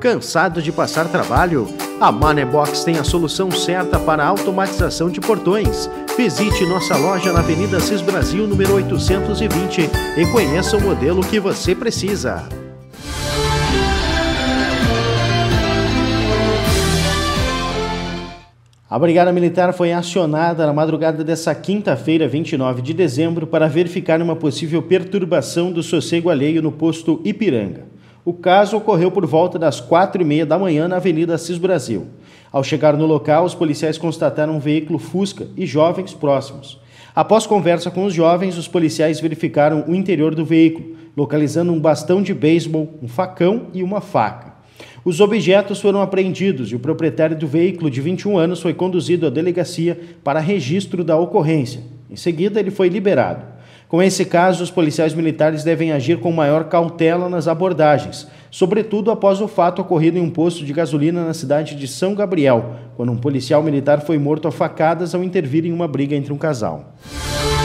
Cansado de passar trabalho? A Manebox tem a solução certa para a automatização de portões. Visite nossa loja na Avenida Assis Brasil, número 820 e conheça o modelo que você precisa. A Brigada Militar foi acionada na madrugada desta quinta-feira, 29 de dezembro, para verificar uma possível perturbação do sossego alheio no posto Ipiranga. O caso ocorreu por volta das 4h30 da manhã na Avenida Assis Brasil. Ao chegar no local, os policiais constataram um veículo Fusca e jovens próximos. Após conversa com os jovens, os policiais verificaram o interior do veículo, localizando um bastão de beisebol, um facão e uma faca. Os objetos foram apreendidos e o proprietário do veículo, de 21 anos, foi conduzido à delegacia para registro da ocorrência. Em seguida, ele foi liberado. Com esse caso, os policiais militares devem agir com maior cautela nas abordagens, sobretudo após o fato ocorrido em um posto de gasolina na cidade de São Gabriel, quando um policial militar foi morto a facadas ao intervir em uma briga entre um casal.